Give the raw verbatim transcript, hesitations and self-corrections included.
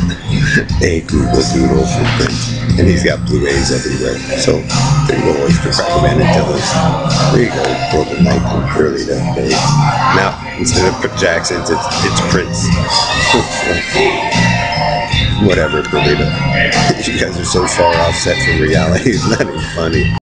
A Google Doodle for Prince, and he's got Blu-rays everywhere. So there you go, Oyster Cracker Man and Dylan. There you go, Broken Night from early that day. Now instead of Jackson's, it's it's Prince. Whatever, Bermuda. You guys are so far offset from reality. It's not even funny.